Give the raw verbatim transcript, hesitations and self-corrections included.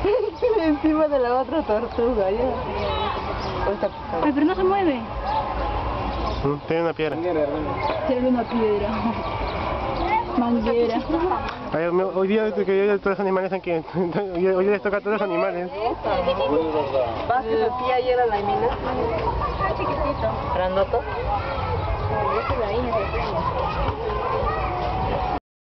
Encima de la otra tortuga, ya. Ay, pero no se mueve. Tiene una piedra. Tiene una piedra. Manguera. Ay, hoy día que hoy todos los animales han que hoy, hoy les toca a todos los animales. ¿Vas que Sofía ayer a la mina? Chiquitito. ¿Grandoto? Ese de ahí me sorprende.